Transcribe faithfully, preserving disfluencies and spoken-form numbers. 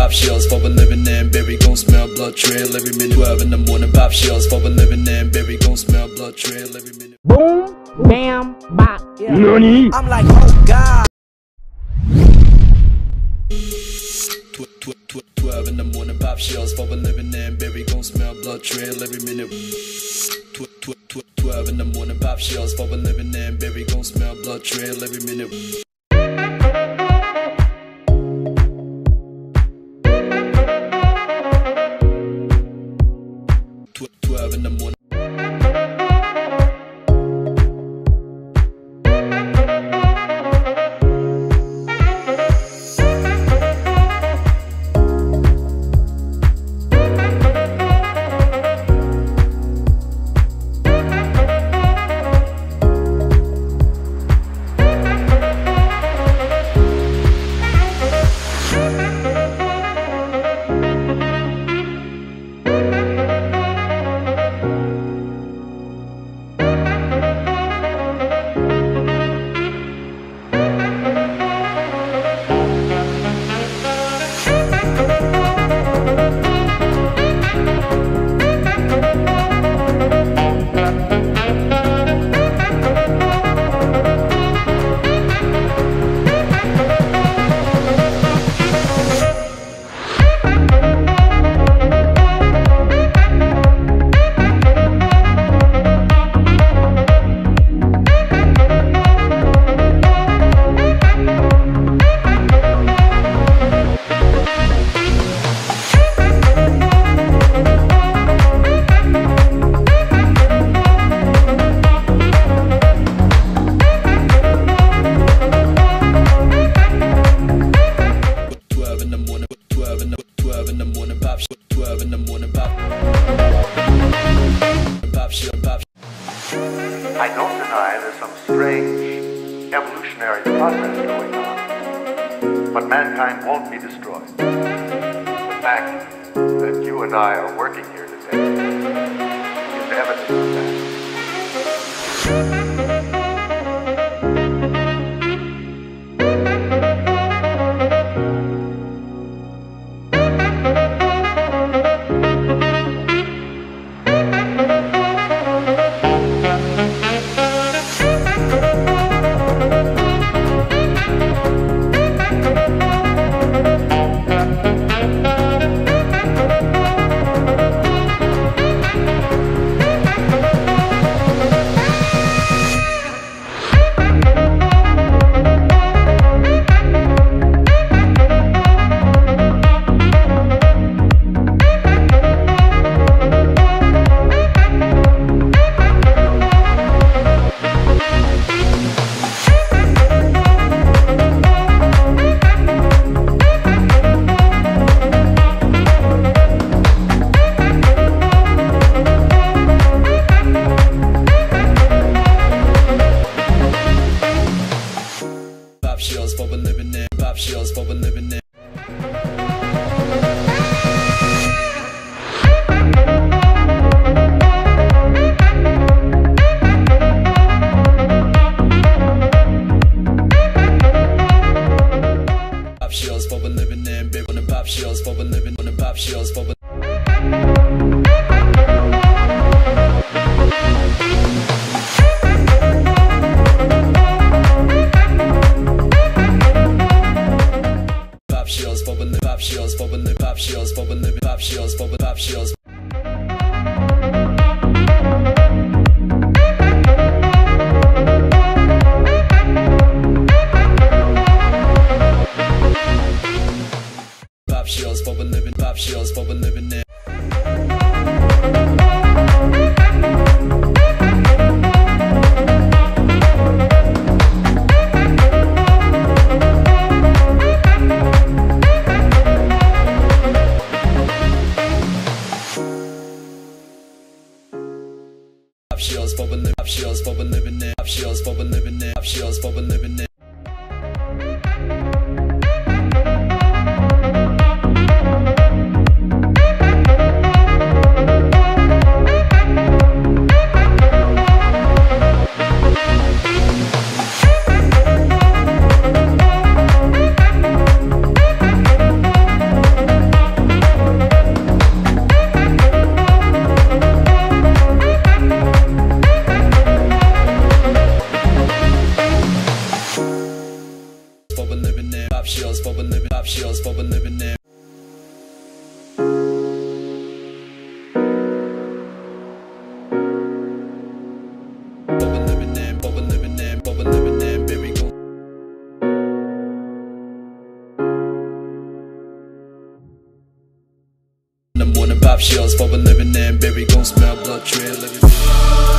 pop shells for a living, and berry gon' smell blood trail every minute. Twelve in the morning, pop shells for a living, and berry gon' smell blood trail every minute. Boom, bam, bop. Yeah. Nani? I'm like, oh God. Twelve in the morning, pop shells for a living, and berry gon' smell blood trail every minute. Twelve in the morning, pop shells for a living, and berry gon' smell blood trail every minute. Twelve in the morning. I don't deny there's some strange evolutionary process going on, but mankind won't be destroyed. The fact that you and I are working here today is evidence of that. Pop shells for a living, and pop shells for a living, and pop shells for a living, and big on the pop shells for a living, on the pop shells for a pop shells for a living, pop shells for a living, pop shells for a living, pop shells for a pop shells. Pop shells for a living, pop shells for a living, and pop shells for a living, pop shells for a living, and pop shells for a living, and pop shells for a living, and pop shells for a living, pop shells for a living in. For a living in, for a living in, for a living in, baby gon'. In the morning, pop shells for a living in, baby gon' smell blood trail every